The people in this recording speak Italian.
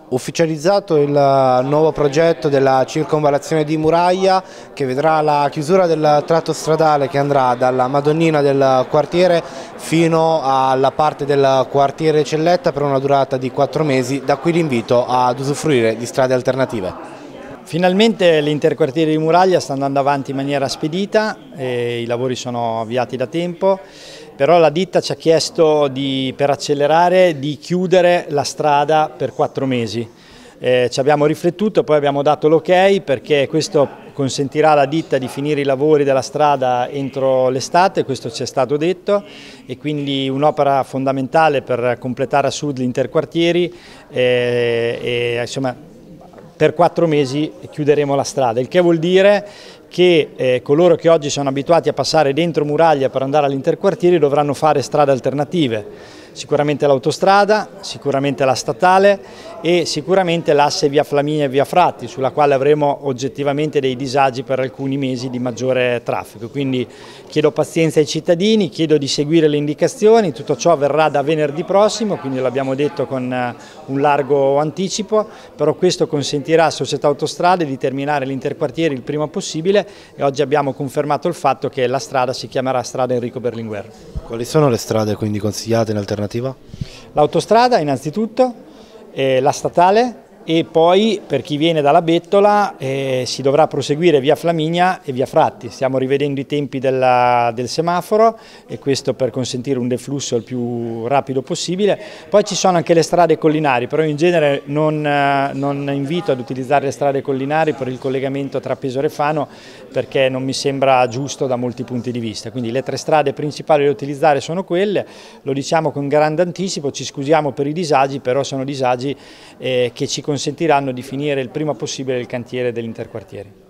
Ufficializzato il nuovo progetto della circonvallazione di Muraglia, che vedrà la chiusura del tratto stradale che andrà dalla Madonnina del quartiere fino alla parte del quartiere Celletta per una durata di 4 mesi, da qui l'invito ad usufruire di strade alternative. Finalmente l'interquartiere di Muraglia sta andando avanti in maniera spedita, i lavori sono avviati da tempo, però la ditta ci ha chiesto per accelerare di chiudere la strada per 4 mesi. Ci abbiamo riflettuto, poi abbiamo dato l'ok perché questo consentirà alla ditta di finire i lavori della strada entro l'estate, questo ci è stato detto, e quindi un'opera fondamentale per completare a sud gli interquartieri insomma, per 4 mesi chiuderemo la strada, il che vuol dire che coloro che oggi sono abituati a passare dentro Muraglia per andare all'interquartieri dovranno fare strade alternative. Sicuramente l'autostrada, sicuramente la statale e sicuramente l'asse via Flaminia e via Fratti, sulla quale avremo oggettivamente dei disagi per alcuni mesi di maggiore traffico. Quindi chiedo pazienza ai cittadini, chiedo di seguire le indicazioni, tutto ciò avverrà da venerdì prossimo, quindi l'abbiamo detto con un largo anticipo, però questo consentirà a Società Autostrade di terminare l'interquartiere il prima possibile e oggi abbiamo confermato il fatto che la strada si chiamerà strada Enrico Berlinguer. Quali sono le strade quindi consigliate in alternativa? L'autostrada innanzitutto, la statale e poi per chi viene dalla Bettola si dovrà proseguire via Flaminia e via Fratti. Stiamo rivedendo i tempi del semaforo e questo per consentire un deflusso il più rapido possibile. Poi ci sono anche le strade collinari, però in genere non invito ad utilizzare le strade collinari per il collegamento tra Pesaro e Fano perché non mi sembra giusto da molti punti di vista. Quindi le 3 strade principali da utilizzare sono quelle, lo diciamo con grande anticipo, ci scusiamo per i disagi, però sono disagi che ci consentiranno di finire il prima possibile il cantiere dell'interquartiere.